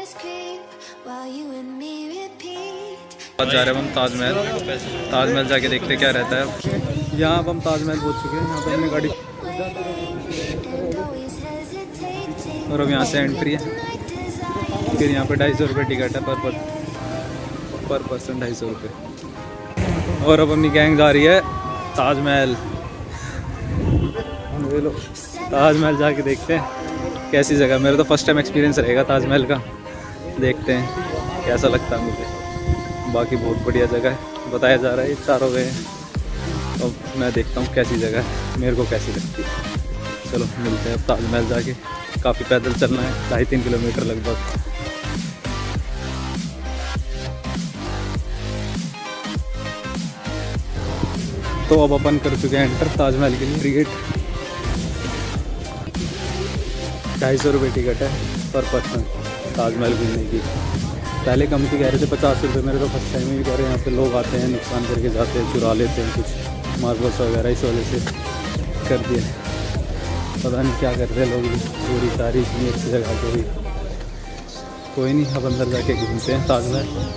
आज जा रहे हैं हम ताजमहल जाके देखते क्या रहता है। यहाँ अब हम ताजमहल पहुँच चुके हैं। यहाँ पर हमने गाड़ी और अब यहाँ से एंट्री है। फिर यहाँ पे 250 रुपये टिकट है पर पर्सन 250 रुपये। और अब अपनी गैंग जा रही है ताजमहल। लो ताजमहल जाके देखते हैं कैसी जगह। मेरा तो फर्स्ट टाइम एक्सपीरियंस रहेगा ताजमहल का। देखते हैं कैसा लगता है मुझे। बाकी बहुत बढ़िया जगह है, बताया जा रहा है। ये चारों गए हैं। अब मैं देखता हूँ कैसी जगह है, मेरे को कैसी लगती है। चलो मिलते हैं अब ताजमहल जाके। काफ़ी पैदल चलना है, 2.5-3 किलोमीटर लगभग। तो अब अपन कर चुके हैं एंटर ताजमहल के लिए। टिकट 250 रुपये टिकट है पर पर्सन ताजमहल घूमने की। पहले कम की कह रहे थे 50 रुपये। मेरे तो फर्स्ट टाइम ही कह रहे हैं। यहाँ पे लोग आते हैं, नुकसान करके जाते हैं, चुरा लेते हैं कुछ मार्बल्स वगैरह। इस वजह से कर दिए। पता नहीं क्या कर रहे हैं लोग। पूरी सारी इतनी अच्छी जगह को भी। कोई नहीं, अब अंदर जाके घूमते हैं Taj Mahal.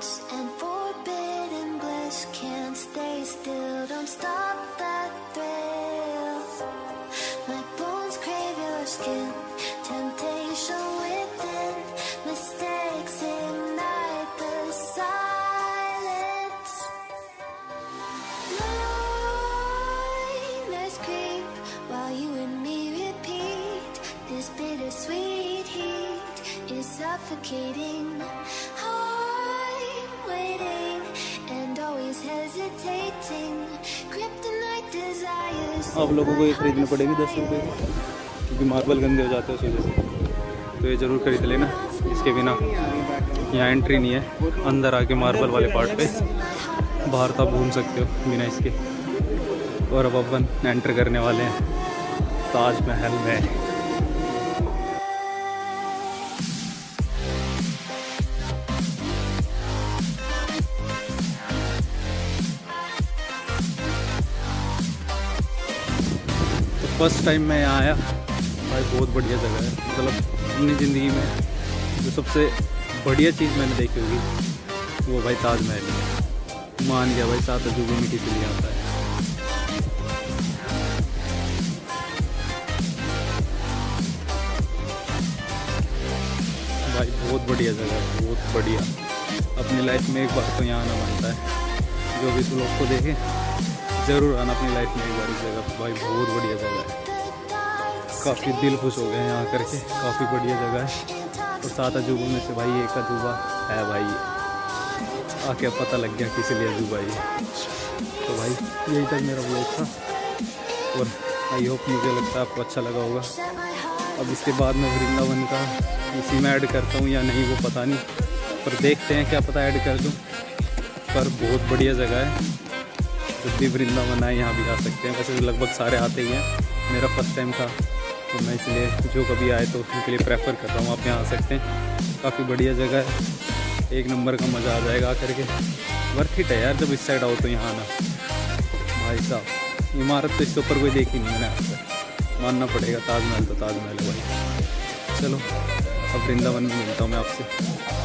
Suffocating, I'm waiting and always hesitating. Kryptonite desires. आप लोगों को ये खरीदनी पड़ेगी 10 रुपये की, क्योंकि मार्बल गंदे हो जाते हैं उस वजह से। तो ये ज़रूर खरीद लेना। इसके बिना यहाँ एंट्री नहीं है। अंदर आके मार्बल वाले पार्ट पे बाहर तक घूम सकते हो बिना इसके। और अब अपन एंटर करने वाले हैं ताजमहल में। फर्स्ट टाइम मैं यहाँ आया भाई, बहुत बढ़िया जगह है। मतलब अपनी ज़िंदगी में जो सबसे बढ़िया चीज़ मैंने देखी होगी वो भाई ताजमहल है। मान गया भाई, 7 अजूबे में किसी लिए आता है। भाई बहुत बढ़िया जगह है, बहुत बढ़िया। अपनी लाइफ में एक बार तो यहाँ आना बनता है। जो भी इस लोग को देखे ज़रूर आना अपनी लाइफ में एक बार इस जगह। भाई बहुत बढ़िया जगह है। काफ़ी दिल खुश हो गए हैं यहाँ करके। काफ़ी बढ़िया जगह है। और 7 अजूबों में से भाई एक अजूबा है भाई। आके पता लग गया किस लिए अजूबा ये। तो भाई यही तक मेरा व्लॉग था। और आई होप मुझे लगता है आपको अच्छा लगा होगा। अब इसके बाद मैं वृंदावन का इसी में ऐड करता हूँ या नहीं वो पता नहीं, पर देखते हैं, क्या पता ऐड कर दूँ। पर बहुत बढ़िया जगह है। जब भी वृंदावन आए यहाँ भी आ सकते हैं। वैसे तो लगभग सारे आते ही हैं। मेरा फर्स्ट टाइम था तो मैं इसलिए जो कभी आए तो उनके लिए प्रेफर कर रहा हूँ। आप यहाँ आ सकते हैं। काफ़ी बढ़िया जगह है। एक नंबर का मज़ा आ जाएगा आकर के। वर्थ इट है यार जब इस साइड आओ तो यहाँ आना। भाई साहब इमारत तो इसके ऊपर कोई देखी नहीं मैंने आज तक। मानना पड़ेगा ताजमहल तो ताजमहल है भाई। चलो अब वृंदावन में मिलता हूँ मैं आपसे।